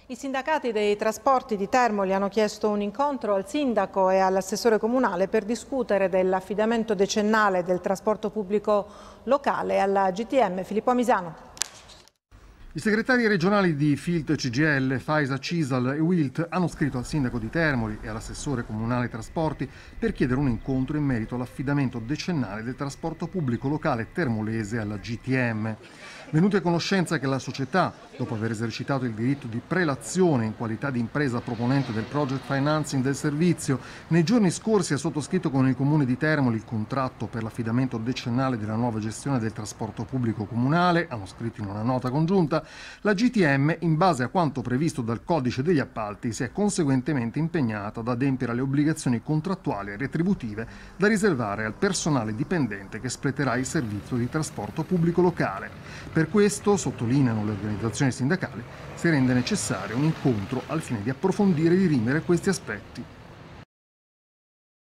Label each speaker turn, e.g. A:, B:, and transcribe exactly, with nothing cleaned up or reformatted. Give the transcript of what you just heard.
A: I sindacati dei trasporti di Termoli hanno chiesto un incontro al sindaco e all'assessore comunale per discutere dell'affidamento decennale del trasporto pubblico locale alla G T M. Filippo Amisano.
B: I segretari regionali di Filt C G I L, Faisa, Cisal e Wilt hanno scritto al sindaco di Termoli e all'assessore comunale trasporti per chiedere un incontro in merito all'affidamento decennale del trasporto pubblico locale termolese alla G T M. Venuti a conoscenza che la società, dopo aver esercitato il diritto di prelazione in qualità di impresa proponente del project financing del servizio, nei giorni scorsi ha sottoscritto con il comune di Termoli il contratto per l'affidamento decennale della nuova gestione del trasporto pubblico comunale, hanno scritto in una nota congiunta, la G T M, in base a quanto previsto dal codice degli appalti, si è conseguentemente impegnata ad adempiere alle obbligazioni contrattuali e retributive da riservare al personale dipendente che espleterà il servizio di trasporto pubblico locale. Per questo, sottolineano le organizzazioni sindacali, si rende necessario un incontro al fine di approfondire e dirimere questi aspetti.